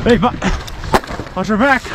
Hey, watch your back.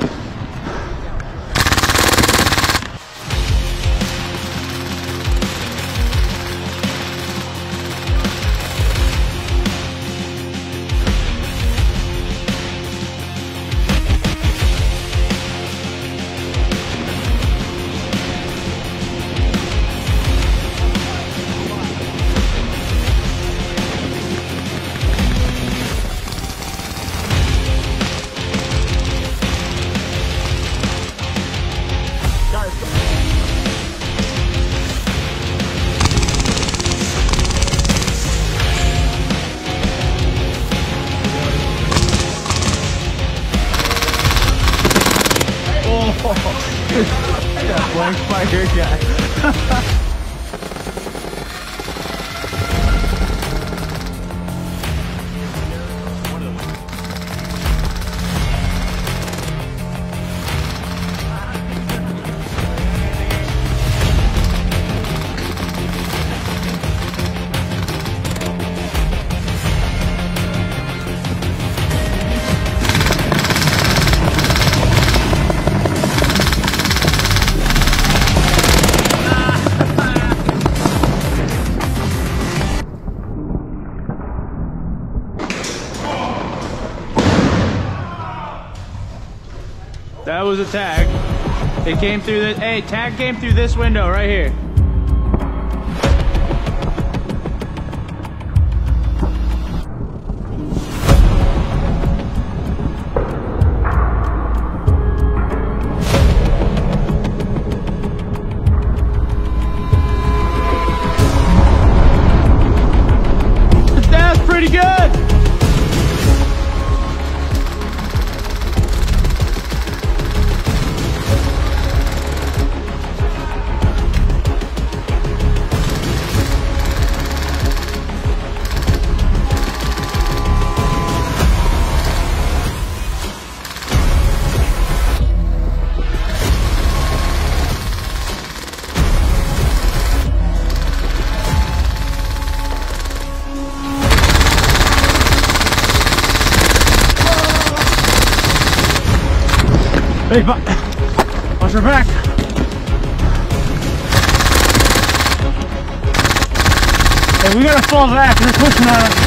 That blank fire guy. That was a tag. It came through the, hey, tag came through this window right here. That's pretty good. Hey, watch your back. Hey, we gotta fall back. They're pushing on us.